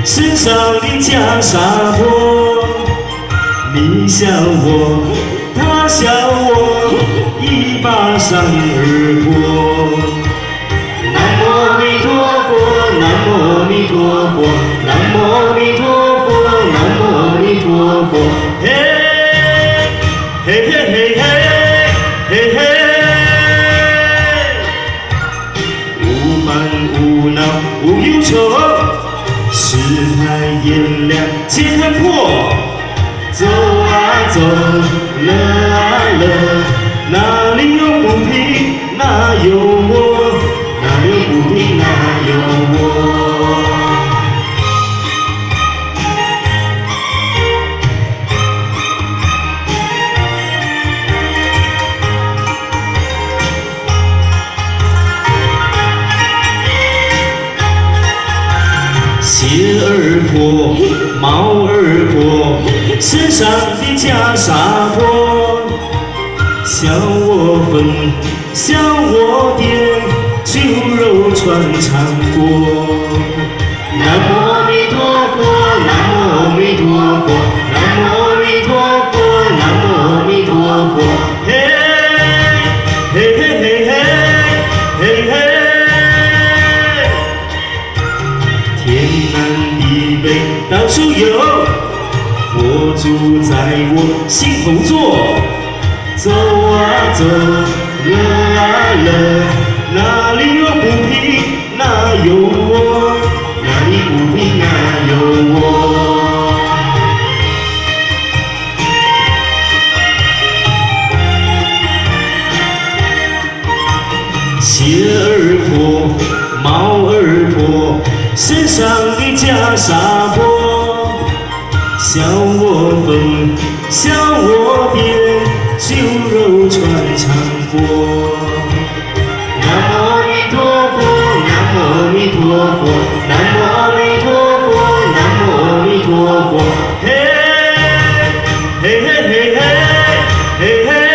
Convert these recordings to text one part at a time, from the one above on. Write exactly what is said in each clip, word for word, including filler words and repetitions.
身上的袈裟破。你笑我，他笑我，一把扇而过。南无阿弥陀佛，南无阿弥陀佛，南无阿弥陀佛，南无阿弥陀佛。嘿，嘿嘿嘿嘿，嘿嘿。 无烦无恼无忧愁，世态炎凉皆看破。走啊走，乐啊乐，哪里有不平哪有我，哪有不平哪有我。鞋儿破，帽儿破，身上的袈裟破。笑我疯，笑我癫，酒肉穿肠过。南无阿弥陀佛，南无阿弥陀佛，南无阿弥陀佛，南无阿弥陀佛。嘿，嘿嘿嘿嘿，嘿嘿。 天南地北到处有，佛住在我心头坐。走啊走，乐啊乐，哪里有不平哪有我，哪里不平哪有我。鞋儿破，帽儿破。 身上的袈裟破，笑我疯，笑我癫，酒肉穿肠过。南无阿弥陀佛，南无阿弥陀佛，南无阿弥陀佛，南无阿弥陀佛。嘿，嘿嘿嘿嘿，嘿嘿。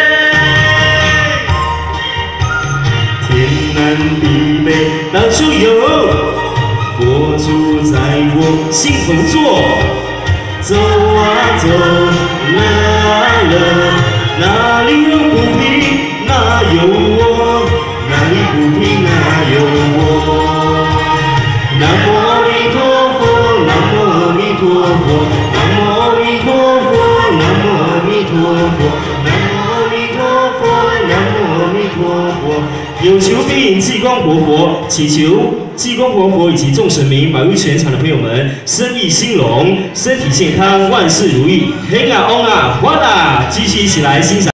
天南地北到处有。 佛住在我心头坐，走啊走，乐啊乐，哪里有不平哪有我，哪里不平哪有我。南无阿弥陀佛，南无阿弥陀佛，南无阿弥陀佛，南无阿弥陀佛，南无阿弥陀佛，南无阿弥陀佛。有求必应，济公活佛，祈求。 济公活佛以及众神明保佑全场的朋友们生意兴隆，身体健康，万事如意。嘿啊嗡啊，哗啦！继续一起来欣赏。